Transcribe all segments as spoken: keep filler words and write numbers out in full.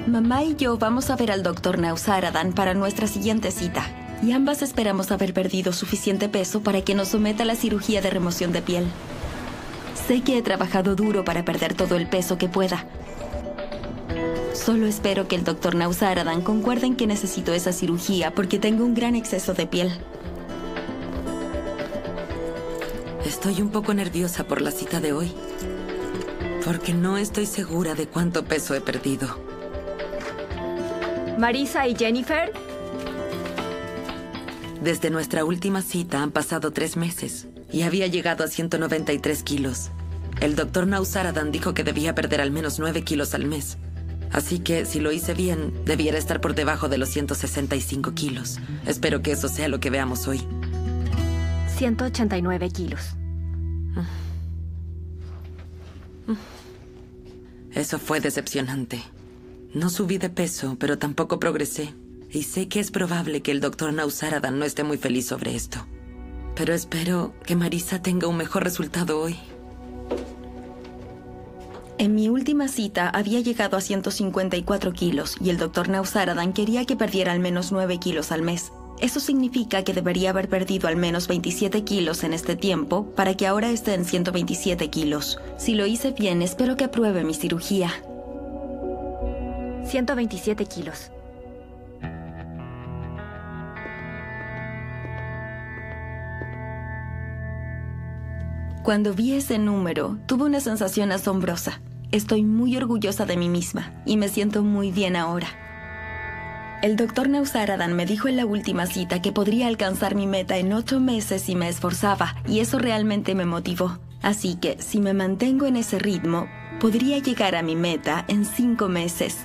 Mamá y yo vamos a ver al doctor Nausaradan para nuestra siguiente cita. Y ambas esperamos haber perdido suficiente peso para que nos someta a la cirugía de remoción de piel. Sé que he trabajado duro para perder todo el peso que pueda. Solo espero que el doctor Nausaradan concuerde en que necesito esa cirugía porque tengo un gran exceso de piel. Estoy un poco nerviosa por la cita de hoy, porque no estoy segura de cuánto peso he perdido. Marisa y Jennifer. Desde nuestra última cita han pasado tres meses y había llegado a ciento noventa y tres kilos. El doctor Nausaradan dijo que debía perder al menos nueve kilos al mes. Así que, si lo hice bien, debiera estar por debajo de los ciento sesenta y cinco kilos. Espero que eso sea lo que veamos hoy. ciento ochenta y nueve kilos. Eso fue decepcionante. No subí de peso, pero tampoco progresé. Y sé que es probable que el doctor Nausaradan no esté muy feliz sobre esto. Pero espero que Marisa tenga un mejor resultado hoy. En mi última cita había llegado a ciento cincuenta y cuatro kilos y el doctor Nausaradan quería que perdiera al menos nueve kilos al mes. Eso significa que debería haber perdido al menos veintisiete kilos en este tiempo para que ahora esté en ciento veintisiete kilos. Si lo hice bien, espero que apruebe mi cirugía. ciento veintisiete kilos. Cuando vi ese número, tuve una sensación asombrosa. Estoy muy orgullosa de mí misma y me siento muy bien ahora. El doctor Nausaradan me dijo en la última cita que podría alcanzar mi meta en ocho meses si me esforzaba, y eso realmente me motivó. Así que, si me mantengo en ese ritmo, podría llegar a mi meta en cinco meses.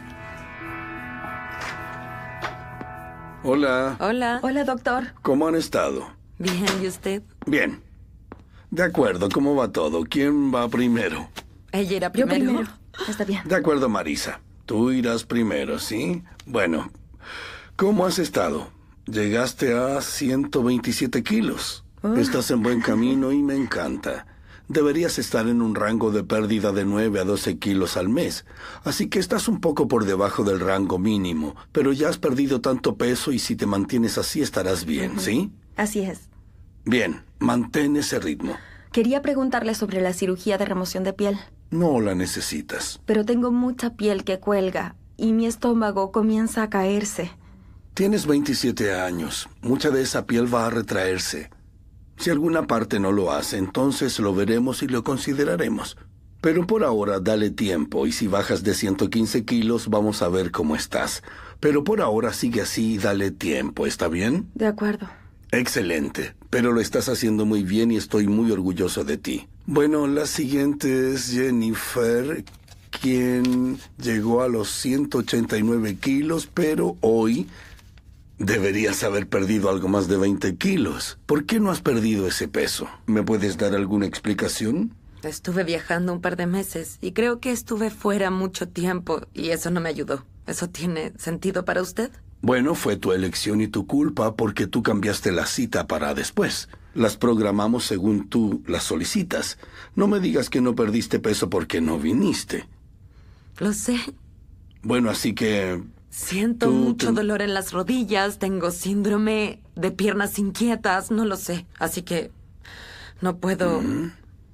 Hola. Hola. Hola, doctor. ¿Cómo han estado? Bien, ¿y usted? Bien. De acuerdo, ¿cómo va todo? ¿Quién va primero? Ella irá Yo primero. primero. Está bien. De acuerdo, Marisa. Tú irás primero, ¿sí? Bueno, ¿cómo has estado? Llegaste a ciento veintisiete kilos. Oh. Estás en buen camino y me encanta. Deberías estar en un rango de pérdida de nueve a doce kilos al mes. Así que estás un poco por debajo del rango mínimo, pero ya has perdido tanto peso y si te mantienes así estarás bien, ¿sí? Así es. Bien, mantén ese ritmo. Quería preguntarle sobre la cirugía de remoción de piel. No la necesitas. Pero tengo mucha piel que cuelga y mi estómago comienza a caerse. Tienes veintisiete años. Mucha de esa piel va a retraerse. Si alguna parte no lo hace, entonces lo veremos y lo consideraremos. Pero por ahora dale tiempo y si bajas de ciento quince kilos vamos a ver cómo estás. Pero por ahora sigue así y dale tiempo, ¿está bien? De acuerdo. Excelente, pero lo estás haciendo muy bien y estoy muy orgulloso de ti. Bueno, la siguiente es Jennifer, quien llegó a los ciento ochenta y nueve kilos, pero hoy deberías haber perdido algo más de veinte kilos. ¿Por qué no has perdido ese peso? ¿Me puedes dar alguna explicación? Estuve viajando un par de meses y creo que estuve fuera mucho tiempo y eso no me ayudó. ¿Eso tiene sentido para usted? Bueno, fue tu elección y tu culpa porque tú cambiaste la cita para después. Las programamos según tú las solicitas. No me digas que no perdiste peso porque no viniste. Lo sé. Bueno, así que... Siento tú mucho te- dolor en las rodillas, tengo síndrome de piernas inquietas, no lo sé. Así que no puedo Mm.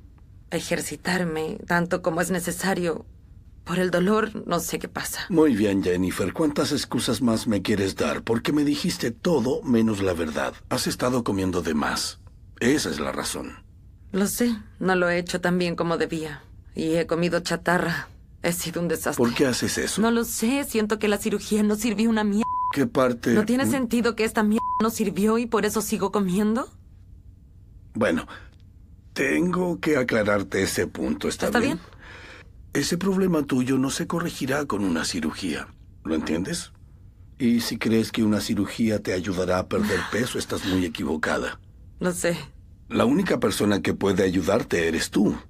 ejercitarme tanto como es necesario. Por el dolor, no sé qué pasa. Muy bien, Jennifer. ¿Cuántas excusas más me quieres dar? Porque me dijiste todo menos la verdad. Has estado comiendo de más. Esa es la razón. Lo sé, no lo he hecho tan bien como debía. Y he comido chatarra. He sido un desastre. ¿Por qué haces eso? No lo sé, siento que la cirugía no sirvió una mierda. ¿Qué parte...? ¿No tiene sentido que esta mierda no sirvió y por eso sigo comiendo? Bueno, tengo que aclararte ese punto, ¿está, ¿Está bien? Ese problema tuyo no se corregirá con una cirugía. ¿Lo entiendes? Y si crees que una cirugía te ayudará a perder peso, estás muy equivocada. Lo sé. La única persona que puede ayudarte eres tú.